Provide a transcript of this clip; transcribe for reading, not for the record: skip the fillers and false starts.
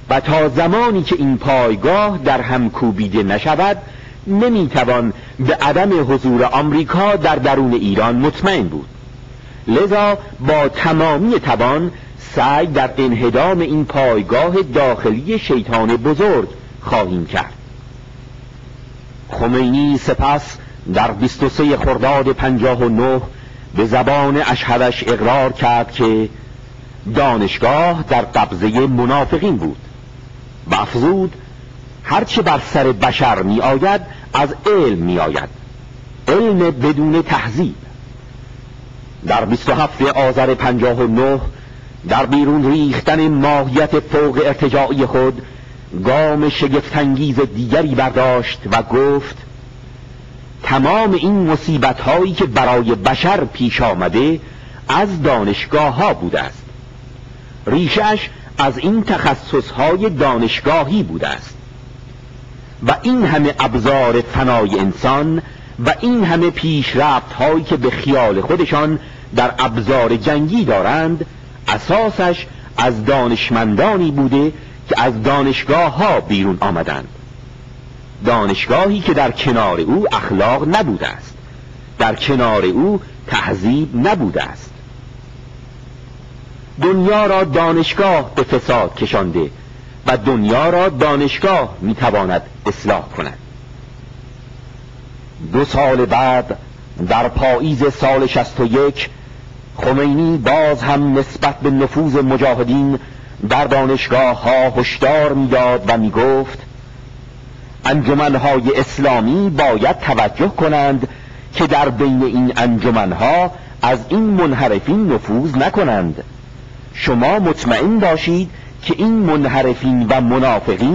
و تا زمانی که این پایگاه در هم کوبیده نشود نمیتوان به عدم حضور آمریکا در درون ایران مطمئن بود. لذا با تمامی توان سعی در انهدام این پایگاه داخلی شیطان بزرگ خواهیم کرد. خمینی سپس در 23 خرداد 59 به زبان اشهدش اقرار کرد که دانشگاه در قبضه منافقین بود و افزود هرچه بر سر بشر می آید از علم می آید، علم بدون تهذیب. در 27 آذر 59 در بیرون ریختن ماهیت فوق ارتجاعی خود گام شگفت‌انگیز دیگری برداشت و گفت تمام این مصیبت هایی که برای بشر پیش آمده از دانشگاه ها بوده است. ریشش از این تخصص های دانشگاهی بوده است و این همه ابزار فنای انسان و این همه پیشرفت هایی که به خیال خودشان در ابزار جنگی دارند اساسش از دانشمندانی بوده که از دانشگاه ها بیرون آمدند. دانشگاهی که در کنار او اخلاق نبوده است، در کنار او تهذیب نبوده است. دنیا را دانشگاه به فساد کشانده و دنیا را دانشگاه میتواند اصلاح کند. 2 سال بعد در پاییز سال 61 خمینی باز هم نسبت به نفوذ مجاهدین در دانشگاه ها هشدار میداد و میگفت انجمنهای اسلامی باید توجه کنند که در بین این انجمنها از این منحرفین نفوذ نکنند. شما مطمئن باشید که این منحرفین و منافقین